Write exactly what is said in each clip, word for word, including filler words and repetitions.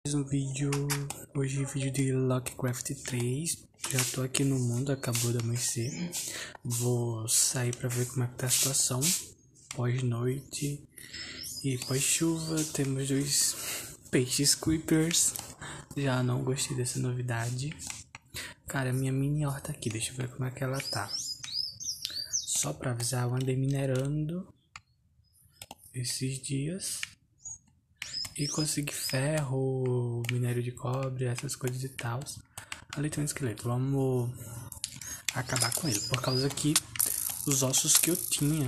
Mais um vídeo, hoje vídeo de Lockcraft três. Já tô aqui no mundo, acabou de amanhecer. Vou sair pra ver como é que tá a situação. Pós-noite e pós-chuva, temos dois peixes creepers. Já não gostei dessa novidade. Cara, minha mini horta aqui, deixa eu ver como é que ela tá. Só pra avisar, eu andei minerando esses dias e consegui ferro, minério de cobre, essas coisas e tal. Ali tem um esqueleto, vamos acabar com ele. Por causa que os ossos que eu tinha,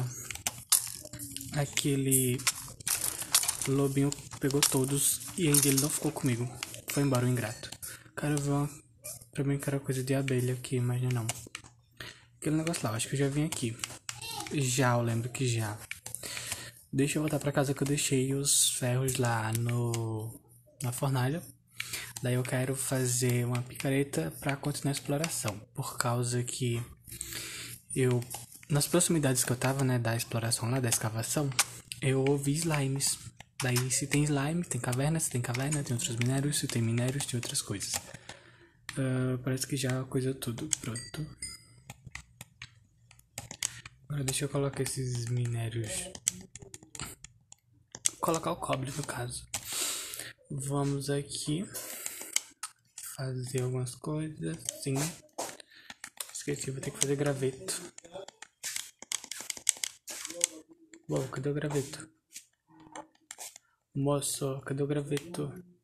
aquele lobinho pegou todos e ainda ele não ficou comigo. Foi embora o ingrato. Cara, eu vi uma... Pra mim que era coisa de abelha aqui, mas não. Aquele negócio lá, acho que eu já vim aqui. Já, eu lembro que já. Deixa eu voltar pra casa que eu deixei os ferros lá no na fornalha. Daí eu quero fazer uma picareta pra continuar a exploração. Por causa que eu, nas proximidades que eu tava, né, da exploração lá, da escavação, eu ouvi slimes. Daí se tem slime, tem caverna, se tem caverna, tem outros minérios, se tem minérios, tem outras coisas. Uh, parece que já coisa tudo, pronto. Agora deixa eu colocar esses minérios. Colocar o cobre no caso. Vamos aqui fazer algumas coisas, sim. Esqueci, vou ter que fazer graveto. Bom, cadê o graveto? Moço, cadê o graveto?